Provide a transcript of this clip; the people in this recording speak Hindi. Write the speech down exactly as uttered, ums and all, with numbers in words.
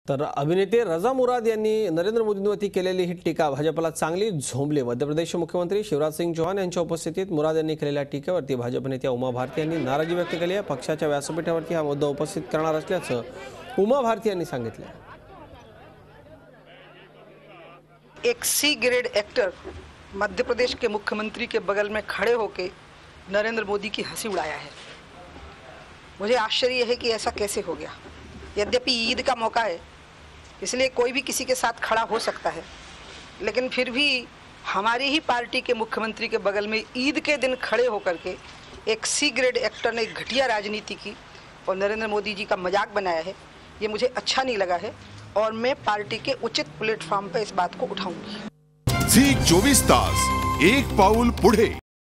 तर अभिनेते रजा मुराद यांनी नरेंद्र मोदींवरती केलेली ही टीका भाजपला चांगली झोंबली। मध्य प्रदेशचे मुख्यमंत्री शिवराज सिंग चौहान यांच्या उपस्थितीत मुराद यांनी केलेल्या टीकेवरती भाजप नेत्या उमा भारती यांनी नाराजी व्यक्त केली आहे। पक्षाच्या व्यासपीठावरती हा मुद्दा उपस्थित करणार असल्याचं उमा भारती यांनी सांगितलं। एक C grade actor Madhya Pradesh के मुख्यमंत्री के बगल में खड़े होकर नरेंद्र मोदी की हंसी उड़ाया है। मुझे आश्चर्य है कि ऐसा कैसे हो गया। यद्यपि ईद का मौका है, इसलिए कोई भी किसी के साथ खड़ा हो सकता है, लेकिन फिर भी हमारी ही पार्टी के मुख्यमंत्री के बगल में ईद के दिन खड़े होकर के एक सी ग्रेड एक्टर ने घटिया राजनीति की और नरेंद्र मोदी जी का मजाक बनाया है। ये मुझे अच्छा नहीं लगा है और मैं पार्टी के उचित प्लेटफॉर्म पर इस बात को उठाऊंगी। झी चोवीस तास एक पाऊल पुढे।